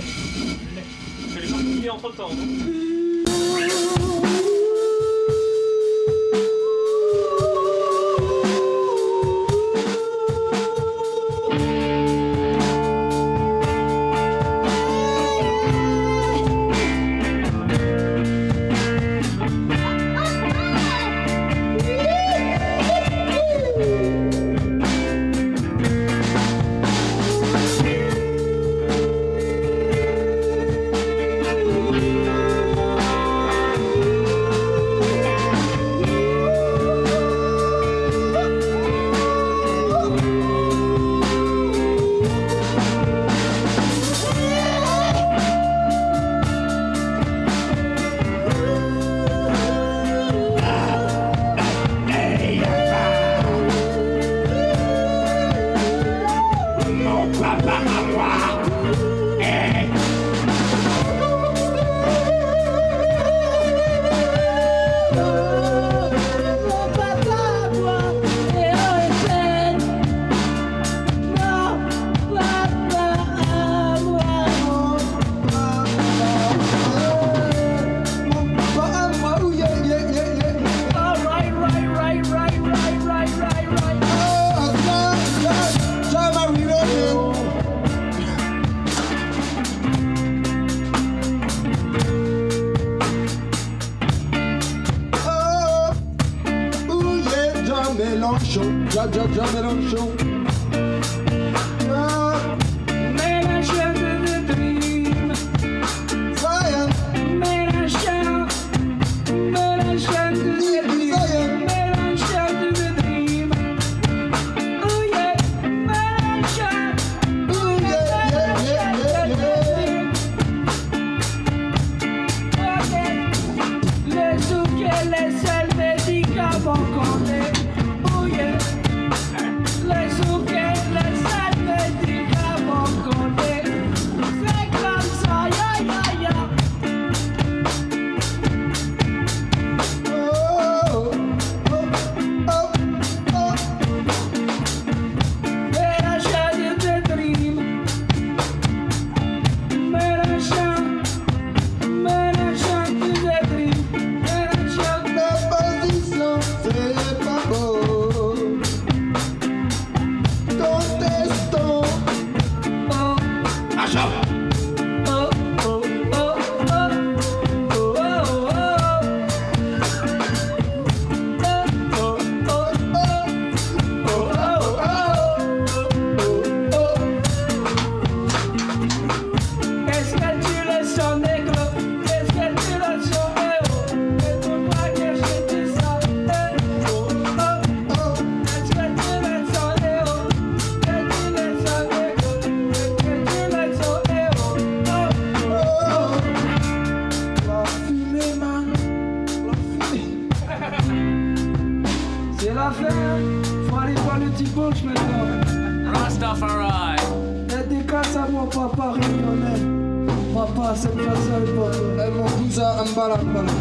Je vais les marquer entre temps. Mélenchon, Mélenchon. Mélenchon de the dream. Zion, Mélenchon to the dream. Mélenchon to the dream. Oh yeah, Mélenchon. ooh yeah, yeah, yeah, yeah, yeah. Les souks et les seuls médicaments qu'on ait. Oh yeah. Les souks et les seuls médicaments qu'on ait. C'est comme ça, ya ya ya. Oh, oh, oh, oh. Mélenchon to the dream. Mélenchon to the dream. Mélenchon. L'opposition, c'est pas beau. Contestons. Oh. Achat. Oh, oh, oh, oh, oh, oh, oh. Qu'est-ce que tu le sens, négro? Qu'est-ce que tu le sens, héros? Et pourquoi que je dis ça, héros? Est-ce que tu le sens, héros? Que tu le sens, négro? Que tu le sens, héros? La fumée, man. La fumée. C'est l'affaire. Faut aller voir le petit punch maintenant. Rastafari. Dédicace à mon papa réunionnais. Papa, c'est pas ça le papa. Et mon cousin, Mbala.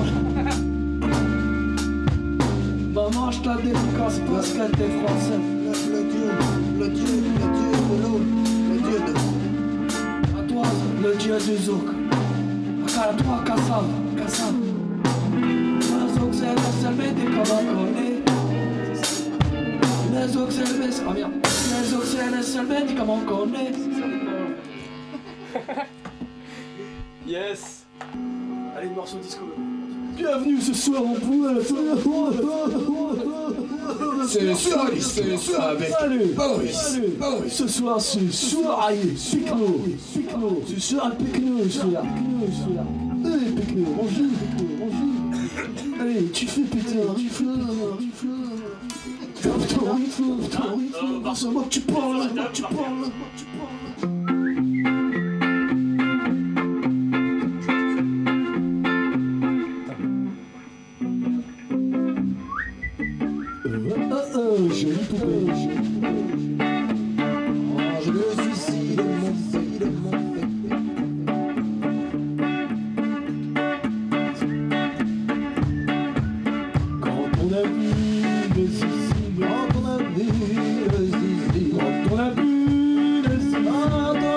Maman, je te dédicace parce qu'elle était française. Le dieu de l'eau, le dieu de... À toi, le dieu du zouk. À toi, Kassam. Le zouk, c'est le seul médicament qu'on ait. Le zouk, c'est le seul... Ah merde. Le zouk, c'est le seul médicament qu'on ait. Yes. Allez, le morceau disco. Bienvenue ce soir en poêle. C'est le soir avec Boris. Ce soir c'est soirée Picno. C'est soirée Picno. Allez Picno, bonjour. Allez, tu fais péter. Putain, c'est moi que tu parles. Jolie poupée. Je le suicide, mon fils, mon Quand on a vu le zizi, Quand on a vu le zizi, quand on a vu le zizi,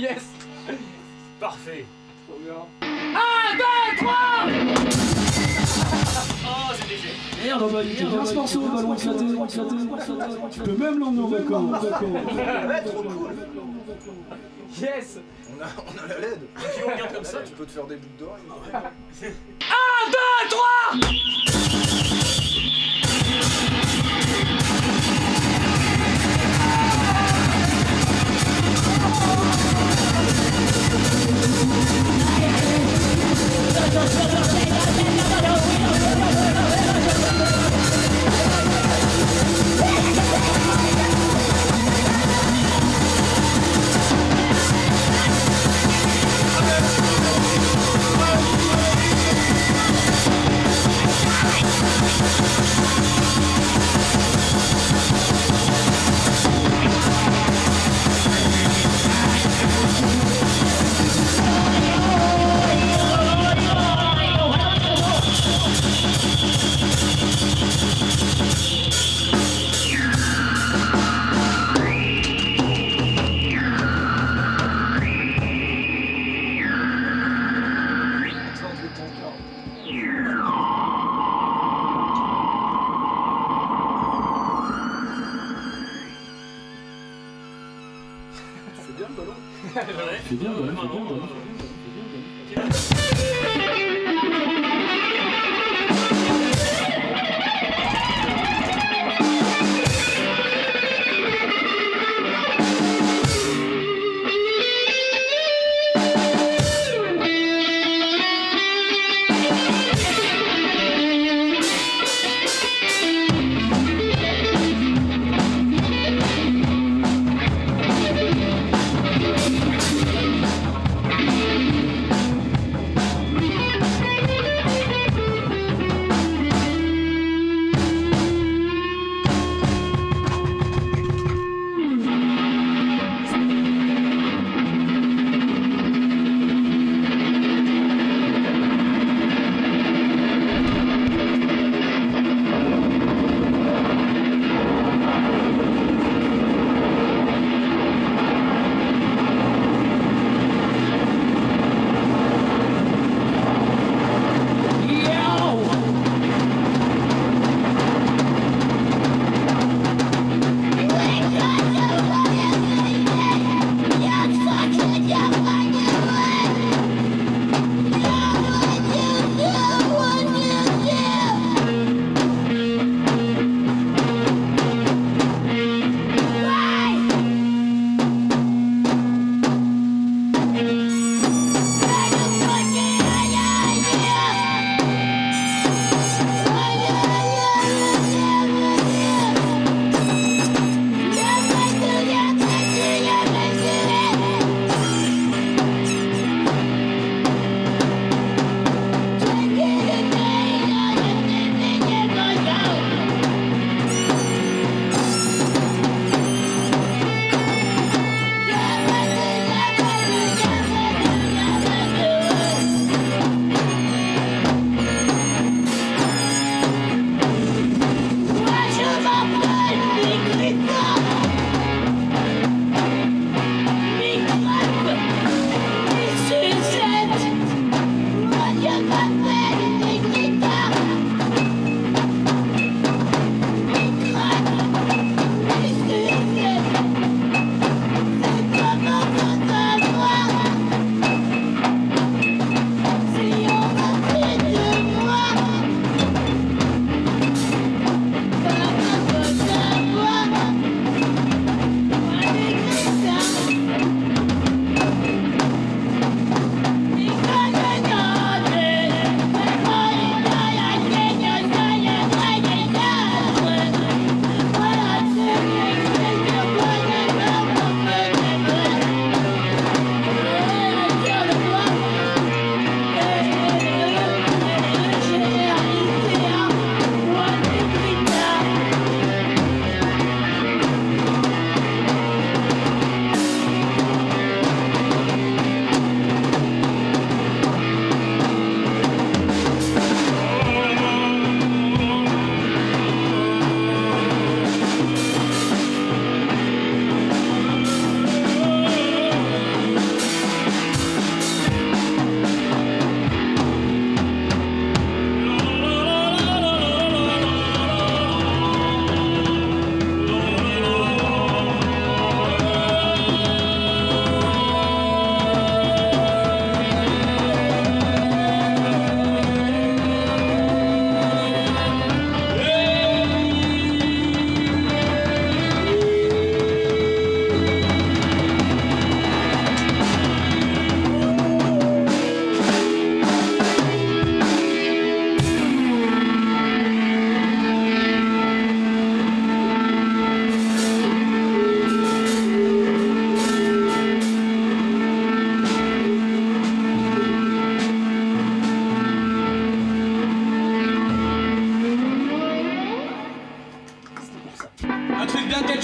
Yes. Parfait. Trop bien. 1, 2, 3. Oh, c'était fait. Merde, bah, il était bien ce morceau, ballon éclaté. Tu peux même l'emmener en vacances. Ouais, trop cool. Yes. On a la LED. Si on regarde comme ça, Tu peux te faire des boucles d'oreilles. 1, 2, 3. C'est bien le ballon. C'est bien, ballon, c'est bien, ballon. Thank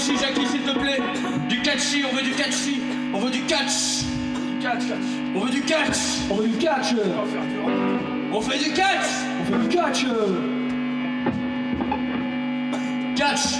catchy, Jackie, s'il te plaît. Du catchy, on veut du catchy. On veut du catch. On veut du catch. On veut du catch. On fait du catch. On fait du catch. Catch.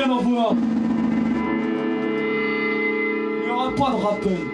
viens d'en voir. Il n'y aura pas de rappel.